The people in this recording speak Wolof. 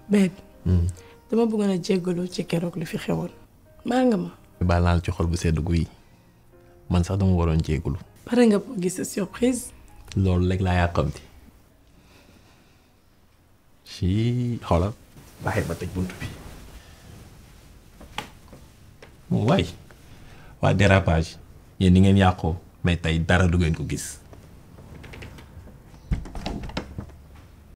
babe dama bëggoon a jéggalu ci keroog li fi xewoon maa nga ma baal naa la ci xol bu sedd guy man sax dama waroon jéggalu pare nga pour gis sa surprise loolu rek laa yàqamti si xoolal bàyyi ma tëj buntu bi waay waa Dérapage yéen ni ngeen yàqoo mais tey dara du ngeen ko gis